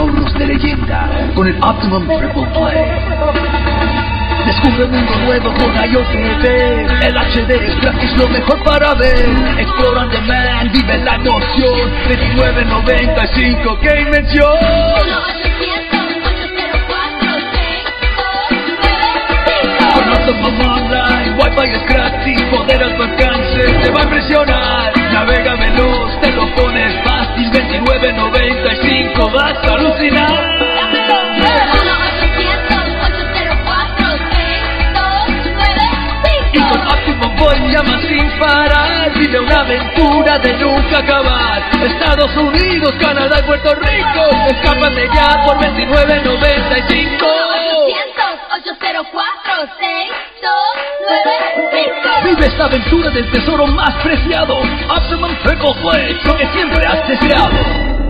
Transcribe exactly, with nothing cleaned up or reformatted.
ahorros de leyenda con el Optimum Triple Play. Descubre un mundo nuevo con IoT. El H D es gratis, lo mejor para ver. Explora on demand, vive la emoción. veintinueve noventa y cinco, ¡qué invención! Con Optimum Online, Wi-Fi es gratis, poder a tu alcance, te va a impresionar. Navega veloz, te lo pones fácil, veintinueve noventa y cinco, vas a alucinar. Y con Optimum Voice llama sin parar, vive una aventura de nunca acabar. Estados Unidos, Canadá y Puerto Rico, escápate ya por veintinueve noventa y cinco. ocho cero cuatro seis dos nueve cinco. Vive esta aventura del tesoro más preciado, Optimum Triple Play, lo que siempre has deseado.